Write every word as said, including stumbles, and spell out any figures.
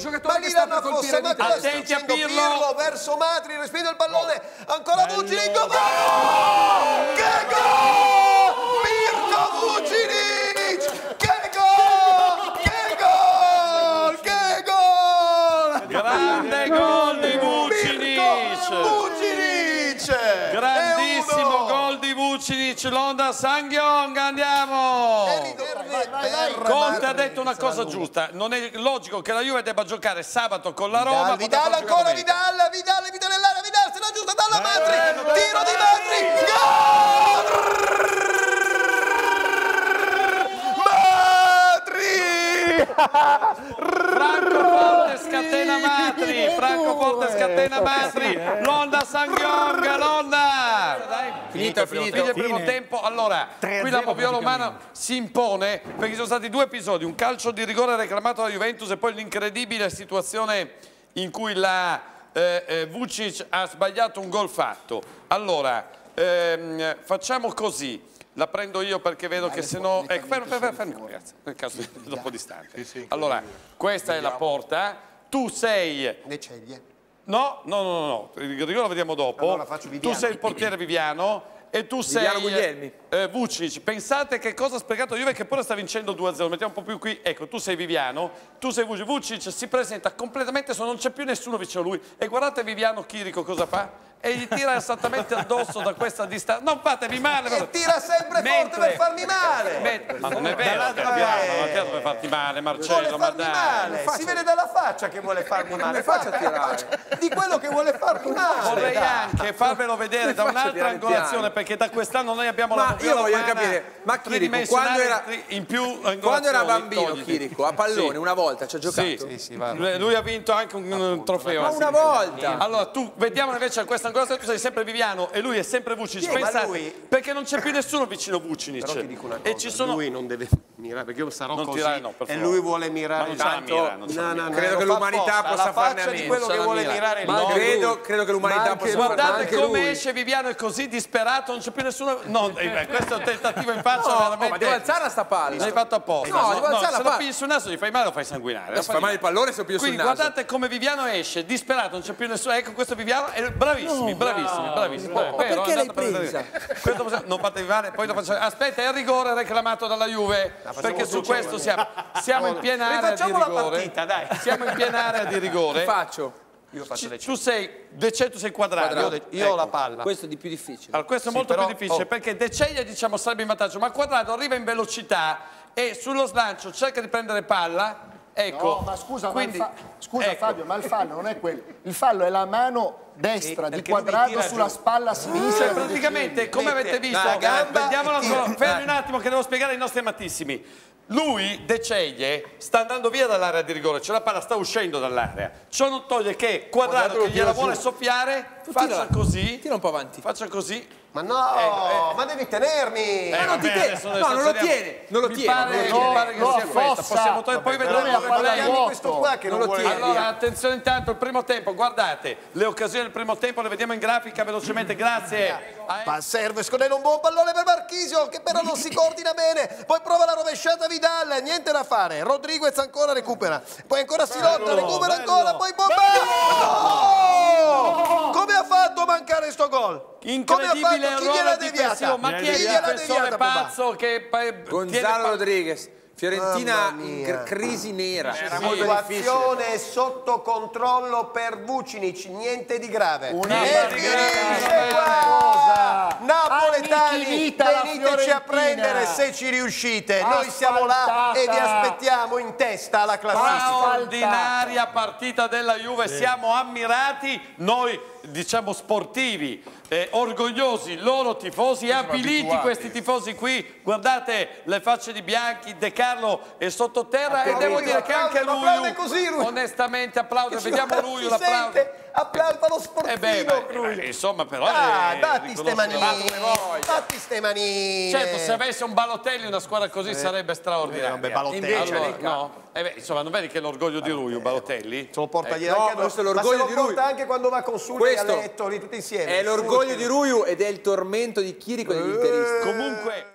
giocatore che sta per colpire di testa. Attenti a Pirlo. Pirlo verso Matri, respinge il pallone, ancora Vucinic, gol! Che gol! Mirko Vucinic! Che gol! Che gol! Che gol! Grande gol di Vucinic! Vucinic! Grandissimo gol di Vucinic, l'Onda Sanghiong, andiamo! Conte ha detto una cosa giusta, non è logico che la Juve debba giocare sabato con la Roma. Vidal, Vidal ancora, Vidal, Vidal, Vidal nell'area, Vidal, se la giusta dalla Matri, tiro di Matri, gol! Matri! Francoforte scatena Matri, Francoforte scatena Matri, l'Onda Sanghiong, l'Onda! Finito, finito. Fine primo tempo, allora, qui la moviola umana si impone perché ci sono stati due episodi, un calcio di rigore reclamato dalla Juventus e poi l'incredibile situazione in cui la eh, eh, Vucic ha sbagliato un gol fatto. Allora, ehm, facciamo così, la prendo io perché vedo che se no... Ecco, fermo, fermo, fermo, ragazzi, nel caso di troppo distante. Allora, questa è la porta, tu sei... Deceglie. No, no, no, no, no, il rigore lo vediamo dopo. Allora faccio Viviano. Tu sei il portiere Viviano e tu sei Guglielmi. eh, Vucinic. Pensate che cosa ha sprecato Juve che pure sta vincendo due a zero. Mettiamo un po' più qui. Ecco, tu sei Viviano, tu sei Vucinic. Vucinic si presenta completamente, non c'è più nessuno vicino a lui. E guardate Viviano Chirico cosa fa? E gli tira esattamente addosso da questa distanza. Non fatevi male. E tira sempre Mentre, forte per farmi male. mentre, ma non è vero, Viviano, non tira per farti male, Marcello, Vuole ma farmi dai. male, si vede dalla faccia che vuole farmi male. faccia tirare. Di quello che vuole farmi male. Vorrei anche farvelo vedere da un'altra tirare angolazione, perché da quest'anno noi abbiamo Ma la io voglio umana capire, ma Chirico, tridimensionale quando era, in più angolazioni, quando era bambino togliti. Chirico, a pallone, Sì. una volta ci ha giocato? Sì, Sì, sì, va. lui lui ha vinto anche un, un trofeo. Ma una volta! Allora tu, vediamo invece a questa angolazione, tu sei sempre Viviano e lui è sempre Vucinic. Sì, ma Pensate, lui- perché non c'è più nessuno vicino Vucinic. Però ti dico una cosa, e ci sono... lui non deve mirare, perché io sarò Non così tirare, no, per e favore. lui vuole Ma mirare non c'ha la tanto. mira, non c'ha la mira. Credo lo che fa l'umanità apposta, possa la farne faccia a di meno. quello che vuole mira. mirare Ma lui. credo, credo che l'umanità possa farne Guardate anche come lui. esce Viviano, è così disperato, non c'è più nessuno... No, eh, questo è un tentativo in faccia No, veramente... ma devo alzarla sta palla. L'hai fatto apposta. No, devo alzare la se palla. lo pigli sul naso gli fai male o fai sanguinare. Si fa male il pallone se lo piglio sul Quindi naso. guardate come Viviano esce, disperato, non c'è più nessuno. Ecco, questo Viviano è bravissimi, bravissimi, bravissimi. Ma perché l'hai presa? Questo possiamo- non fatevi male, poi lo facciamo. Aspetta, è il rigore reclamato dalla Juve, perché su questo siamo, siamo in piena area di Rifacciamo la rigore. partita, dai. Siamo in piena area di rigore. Faccio. Io faccio le Tu sei De Ceglie, sei quadrato. Io, io ho la palla. Questo è di più difficile. Allora, questo è Sì, molto però- più difficile oh. perché De Ceglie, diciamo, sarebbe in vantaggio, ma Quadrato arriva in velocità e sullo slancio cerca di prendere palla. Ecco. No, ma scusa, Quindi, ma il fa- scusa ecco. Fabio, ma il fallo non è quello. Il fallo è la mano destra di perché lui Quadrato tira sulla giù. spalla sinistra. Cioè, praticamente, come Mette avete visto, la gamba vediamolo e tira. ancora, fermi un attimo che devo spiegare ai nostri amatissimi. Lui, De Ceglie, sta andando via dall'area di rigore, cioè la palla sta uscendo dall'area. Ciò non toglie che Quadrato, che gliela vuole soffiare, faccia tira- così, Tira un po' avanti. faccia così. Ma no, ma devi tenermi. Eh, non ti vabbè, tiene. adesso- No, adesso non lo togliamo- tiene, non lo Mi tiene, pare, non lo mi tiene. pare che Lo sia questa. affossa. Possiamo togliere, poi Vabbè, vedremo però come è a palla lei- vuoto. Questo qua che non, Non lo vuole tiene. via. Allora, attenzione intanto, il primo tempo, guardate, le occasioni del primo tempo le vediamo in grafica velocemente, grazie. a- Ma serve scodere un buon pallone per Marchisio che però non si coordina bene, poi prova la rovesciata Vidal, niente da fare, Rodriguez ancora recupera, poi ancora si lotta, recupera bello. ancora, poi bomba! No! Come ha fatto a mancare sto gol? Come ha Incredibile fatto? Chi gliel'ha errore difensivo, deviata? ma chi è Chi il gliel'ha difensore deviata, papà? pazzo che poi tiene Gonzalo pa- Rodriguez. Fiorentina Mamma in mia. cr- crisi nera. Era Molto difficile. Situazione sotto controllo per Vucinic, niente di grave. Una E partita, finisce qua! cosa. Napoletani, Annichilita la veniteci a Fiorentina. prendere se ci riuscite. Noi siamo là e vi aspettiamo in testa alla classifica. straordinaria partita della Juve, siamo ammirati noi, diciamo sportivi, eh, orgogliosi, loro tifosi, abiliti questi tifosi qui, guardate le facce di Bianchi, De Carlo è sottoterra e devo dire che anche applaude, lui, applaude così, lui. onestamente applaude, vediamo lui Si l'applauso. sente, applauda lo sportivo. Eh beh, beh, lui. beh, insomma però Ah, eh, datti riconosco ste manine, la- datti ste manine. Certo, se avesse un Balotelli una squadra così sarebbe straordinaria. vabbè, Balotelli. Invece Allora, lei- no. Eh beh, insomma, non vedi che è l'orgoglio di lui, un Balotelli? Se lo porta ieri no, anche questo è ma l'orgoglio se lo di lui. porta anche quando va con Sully a Questo letto, lì tutti insieme. È l'orgoglio di Ruiu ed è il tormento di Chirico e degli interisti. Comunque...